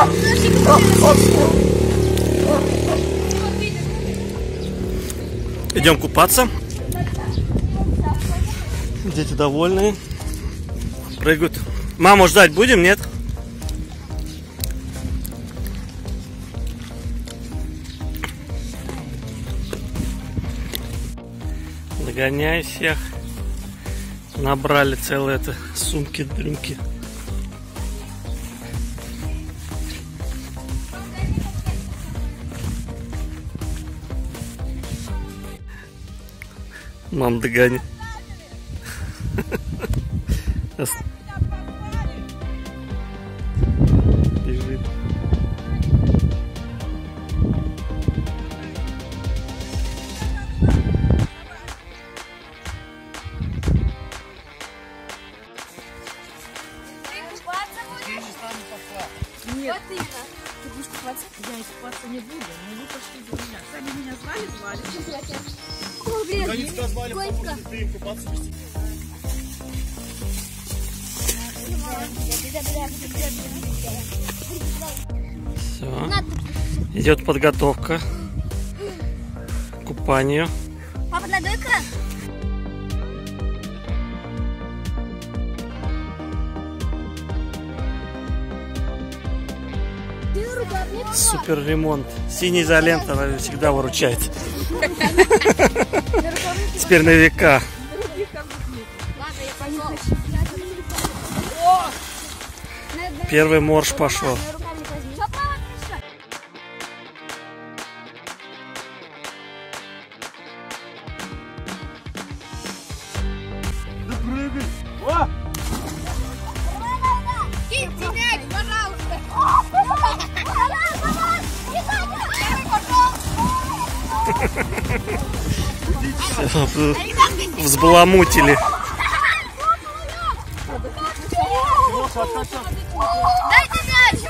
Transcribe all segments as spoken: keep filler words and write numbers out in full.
Идем купаться. Дети довольные. Прыгают. Маму ждать будем, нет? Догоняй всех. Набрали целые это сумки-дрюмки. Мам, догони. Бежит. Нет, ты будешь купаться? Я купаться не буду, но вы пошли за меня. Сами меня звали, звали. Они тебя звали, потому что ты им купаться пустить. Все. Идет подготовка к купанию. Папа, надуй-ка. Супер ремонт. Синяя изолента всегда выручает. Теперь на века. Первый морж пошел. Да прыгай! О! Киньте мяч, пожалуйста! Взбаламутили. Дайте мяч!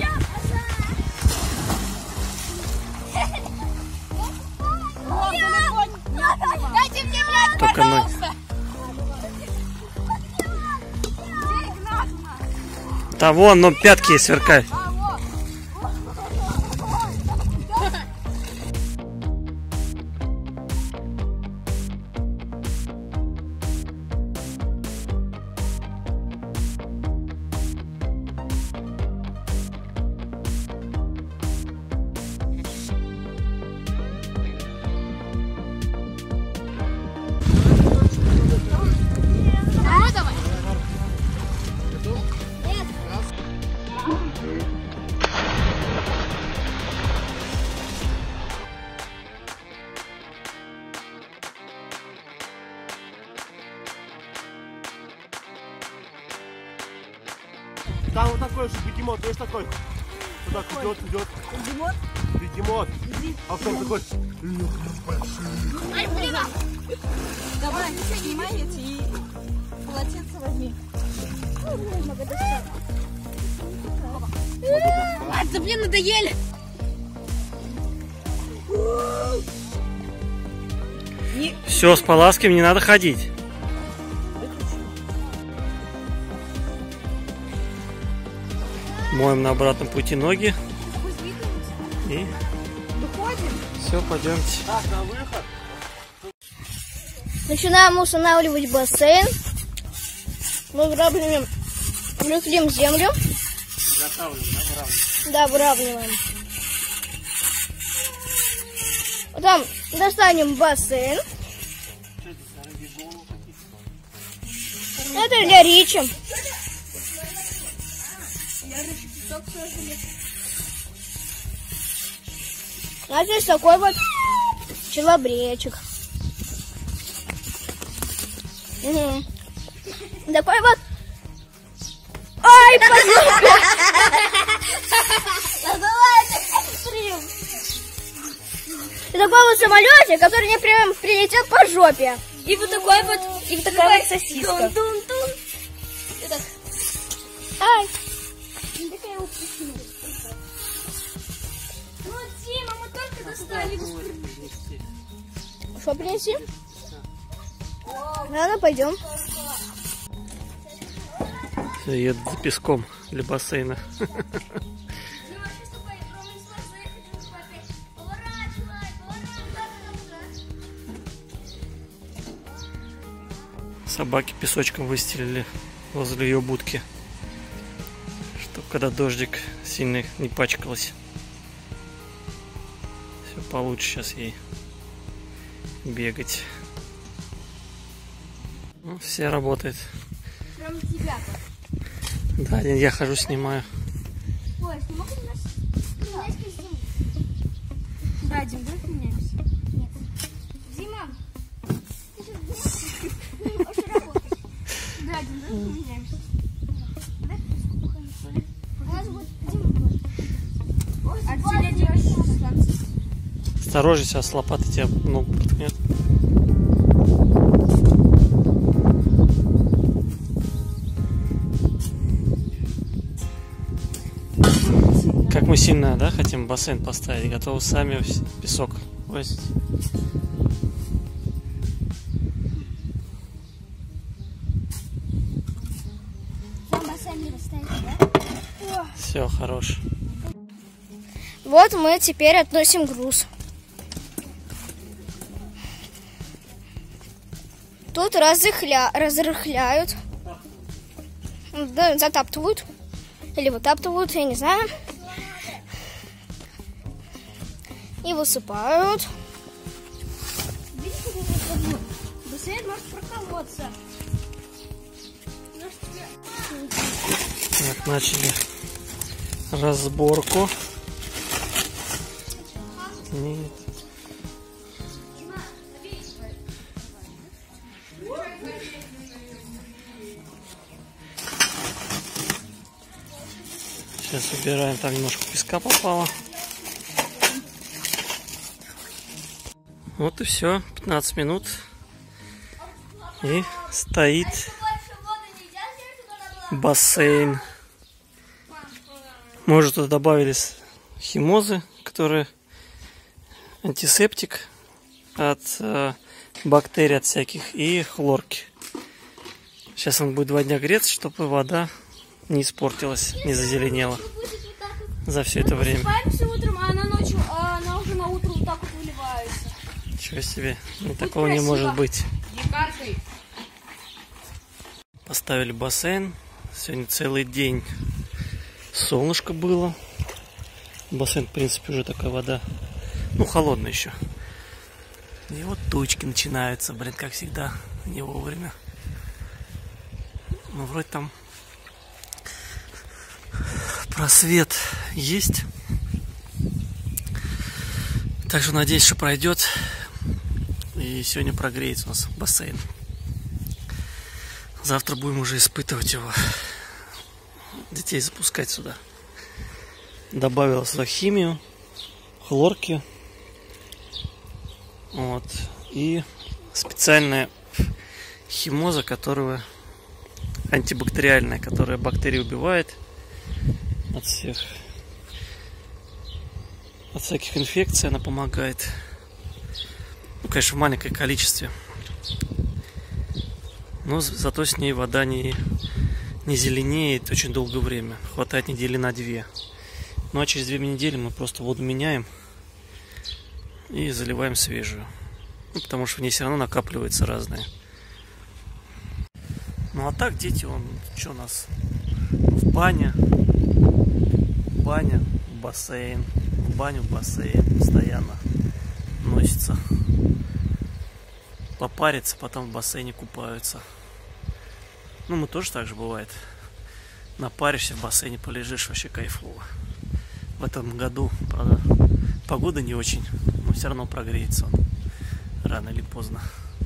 Дайте мне мяч, Только пожалуйста! Да вон, ну пятки сверкай. Там вот такой же бегемот, видишь такой? Сюда идет, идет. Бегемот? Бегемот. А потом такой. Ай, блин! Давай, снимай эти и полотенце возьми. А, да блин, надоели! Все, с Паласким не надо ходить. Моем на обратном пути ноги. И все, пойдемте. Так, на выход. Начинаем устанавливать бассейн. Мы выравниваем, рыхлим землю. Да, выравниваем. Потом достанем бассейн. Это для Ричи. А здесь такой вот челобречек. Угу. Такой вот. Ай, позор! И такой вот самолетик, который мне прям прилетел по жопе. И вот такой вот, и вот такая вот сосиска. Дун-дун-дун. И так. Ай. Такая вот сосиска. Ну, Тима, мы только достали. Что принеси? Ладно, пойдем. Все, едут за песком для бассейна. Собаки песочком выстелили возле ее будки, чтобы когда дождик сильно не пачкалось. Все получше сейчас ей бегать. Ну, все работает. Прям тебя. Да, я хожу, снимаю. Ой, смогу нас немножко зиму? Да, Дим, давай поменяемся. Нет. Дима, ты же не можешь работать. Да, Дим, давай поменяемся. Давай походим, что ли? У нас будет Дима будет. А тебя делаешь станцию. Осторожней, сейчас с лопаты тебя ногу проткнет. Как мы сильно, да, хотим бассейн поставить, готовы сами песок возить. Все, хорош. Вот мы теперь относим груз. Тут разрыхля... разрыхляют, да, затаптывают или вытаптывают, я не знаю. И высыпают. Видите, как бассейн может проколоться. Так, начали разборку. Нет. Сейчас убираем, там немножко песка попало. Вот и все, пятнадцать минут. И стоит бассейн. Мы уже туда добавили химозы, которые антисептик от э, бактерий, от всяких, и хлорки. Сейчас он будет два дня греться, чтобы вода не испортилась, не зазеленела за все это время. Просыпаемся утром, а она ночью, а она уже на утро вот так вот выливается. Ничего себе, ну, такого не может быть. Дикаркой. Поставили бассейн. Сегодня целый день солнышко было. Бассейн, в принципе, уже такая вода, ну, холодная еще. И вот тучки начинаются, блин, как всегда, не вовремя. Ну, вроде там просвет есть. Так что надеюсь, что пройдет. И сегодня прогреется у нас бассейн. Завтра будем уже испытывать его. Детей запускать сюда. Добавила сюда химию, хлорки. Вот. И специальная химоза, которая антибактериальная, которая бактерии убивает от всех, от всяких инфекций, она помогает. Ну, конечно, в маленьком количестве. Но зато с ней вода не, не зеленеет очень долгое время. Хватает недели на две. Ну а через две недели мы просто воду меняем и заливаем свежую. Ну, потому что в ней все равно накапливается разное. Ну а так дети, он что у нас? В баня, в баня, в бассейн, в баню, в бассейн постоянно носится. Попарятся, потом в бассейне купаются. Ну, мы тоже так же бывает. Напаришься в бассейне, полежишь, вообще кайфово. В этом году, правда, погода не очень, но все равно прогреется он рано или поздно.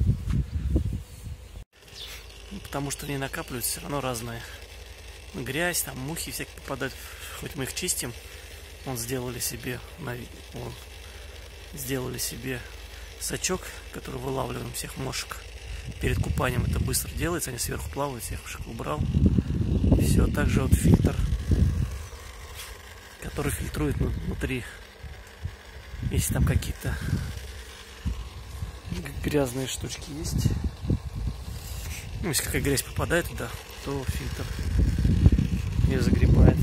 Потому что в ней накапливается все равно разное. Грязь, там мухи всякие попадают. Хоть мы их чистим, он сделали себе, он сделали себе сачок, который вылавливаем всех мошек. Перед купанием это быстро делается, они сверху плавают, всех мошек убрал. Все, также вот фильтр, который фильтрует внутри, если там какие-то грязные штучки есть. Ну, если какая грязь попадает туда, то фильтр ее загребает.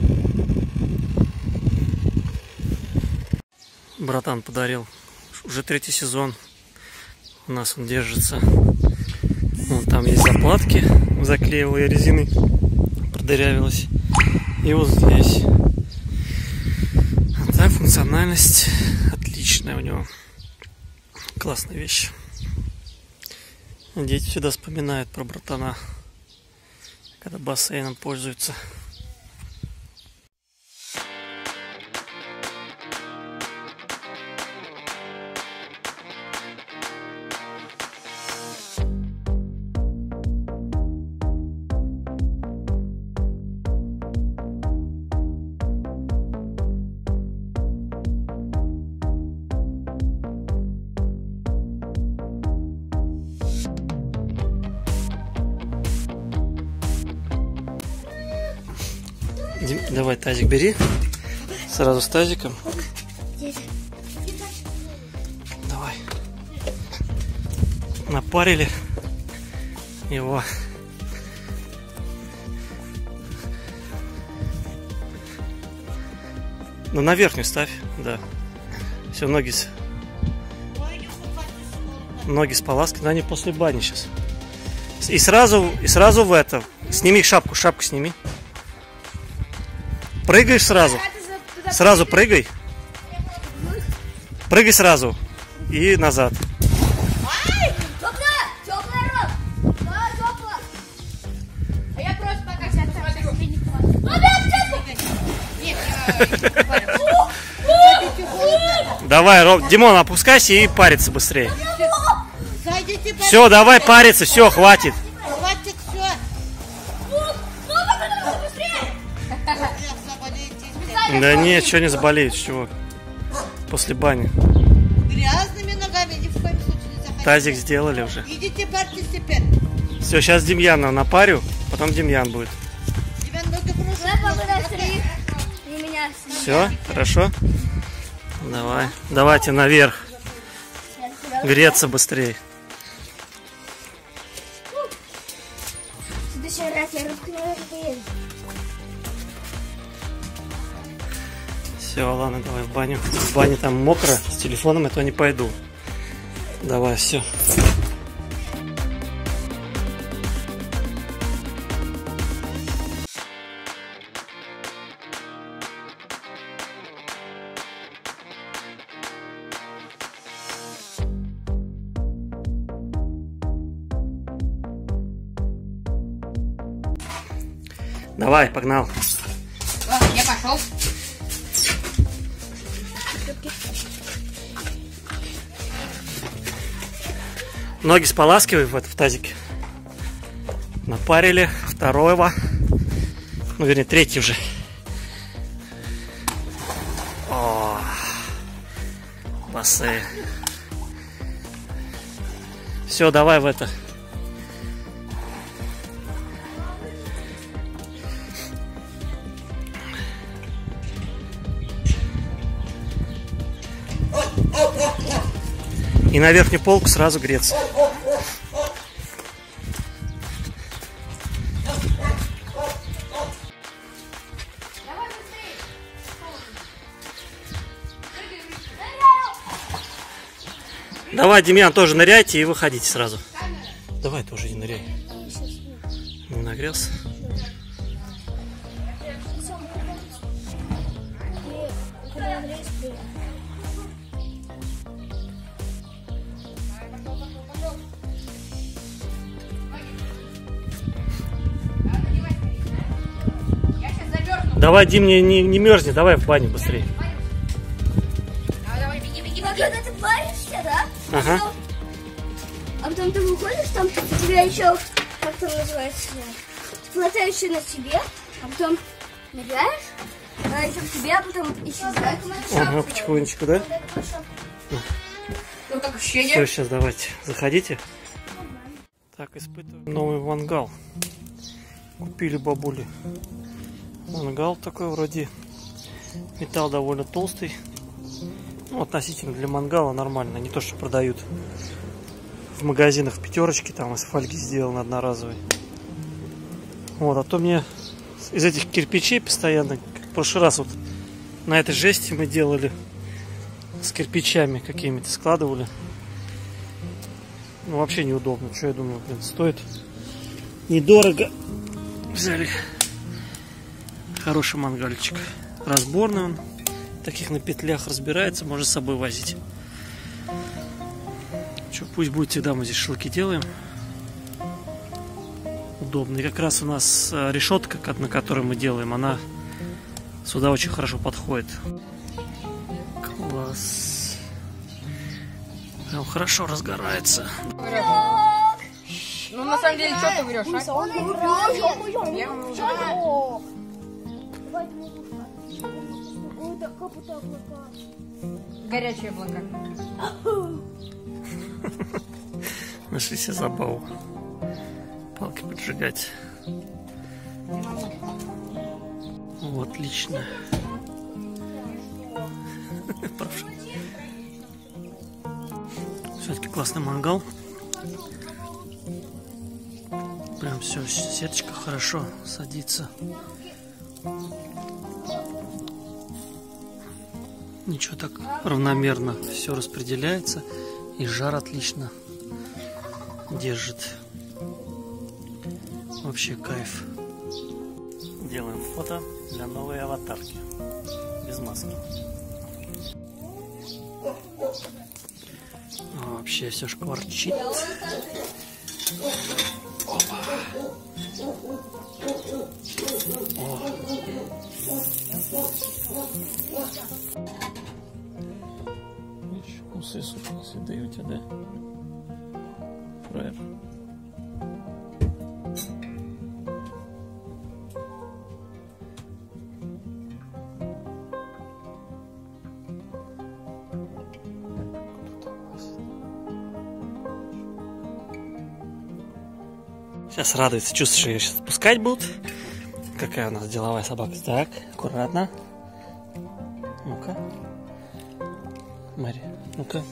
Братан подарил. Уже третий сезон у нас он держится. Вон там есть заплатки, заклеивал я резиной, продырявилась. И вот здесь. А так функциональность отличная у него. Классная вещь. Дети всегда вспоминают про братана, когда бассейном пользуются. Давай тазик бери. Сразу с тазиком. Давай. Напарили его. Ну, на верхнюю ставь, да. Все, ноги с... Ноги с полаской, но они после бани сейчас. И сразу, и сразу в это. Сними шапку, шапку сними. Прыгаешь сразу. Сразу прыгай. Прыгай сразу. И назад. Давай, Роб, Димон, опускайся и париться быстрее. Все, давай париться, все, хватит. Хватит, все. Да нет, что не заболеет, чего? После бани. Грязными ногами ни в коем случае не заходите. Тазик сделали уже. Идите парьтесь теперь. Все, сейчас Демьяна напарю, потом Демьян будет. Тебя ноги просто. Все, хорошо? Давай, давайте наверх. Греться быстрее. Все, ладно, давай в баню. В бане там мокро, с телефоном это не пойду. Давай, все. Давай, погнал. О, я пошел. Ноги споласкивай в, это, в тазике. Напарили второго. Ну, вернее, третий уже. О, бассейн. Все, давай в это. И на верхнюю полку сразу греться. Давай, Демьян, тоже ныряйте и выходите сразу. Давай тоже не ныряй. Не нагрелся. Давай, Дим, не, не, не мерзни, давай в баню быстрее. Давай, давай, беги, беги, А беги. когда ты паришься, да? Ага. А потом ты выходишь, там у тебя еще, как там называется, хватаешь еще на себе, а потом ныряешь, а еще к тебе, а потом исчезает. Ага, потихонечку, да? Ну, как ощущение? Все, сейчас давайте, заходите. Так, испытываем новый мангал. Купили бабули. Мангал такой вроде. Металл довольно толстый. Ну, относительно для мангала нормально. Не то, что продают в магазинах в пятерочке. Там из фольги сделан одноразовый. Вот, а то мне из этих кирпичей постоянно, как в прошлый раз вот на этой жести мы делали с кирпичами какими-то, складывали. Ну, вообще неудобно. Что я думаю, блин, стоит недорого. Взяли хороший мангальчик. Разборный он. Таких на петлях разбирается, можно с собой возить. Что, пусть будет всегда, мы здесь шашлыки делаем. Удобно. И как раз у нас решетка, на которой мы делаем, она сюда очень хорошо подходит. Класс. Прям хорошо разгорается. Ну, на самом деле, что ты врешь, а? Я вам уже говорю. Горячие облака. Нашли себе забаву. Палки поджигать. О, отлично. Все-таки классный мангал. Прям все, сеточка хорошо садится. Ничего, так равномерно все распределяется. И жар отлично держит. Вообще кайф. Делаем фото для новой аватарки. Без маски. О, вообще все шкварчит. Опа. О. Усы сушился, даю тебе, да? Фраер. Сейчас радуется, чувствуешь, ее сейчас отпускать будут. Какая у нас деловая собака. Так, аккуратно. Ну-ка. Мария, ну-ка.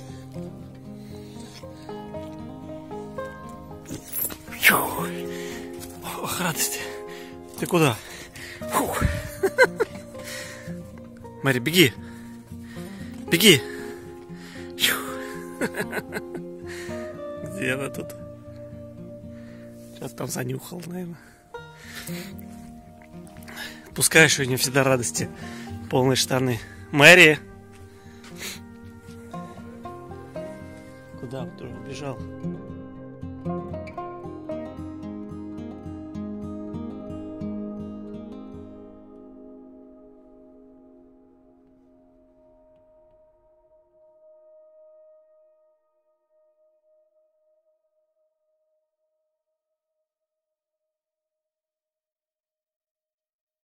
Ох, радость. Ты куда? Фух. Мария, беги. Беги. Где она тут? Сейчас там занюхал, наверное. Пускаешь, у нее всегда радости. Полные штаны. Мэри! Куда? Кто убежал?